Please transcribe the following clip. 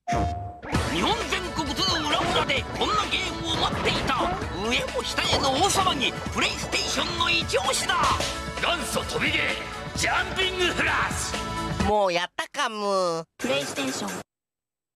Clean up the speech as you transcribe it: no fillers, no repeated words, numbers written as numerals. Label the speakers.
Speaker 1: 日本全国津々浦々でこんなゲームを待っていた。上も下への大騒ぎ。プレイステーションの一押しだ。元祖飛びゲージャンピングフラッシュ。
Speaker 2: もうやったかむ。
Speaker 3: プレイステーション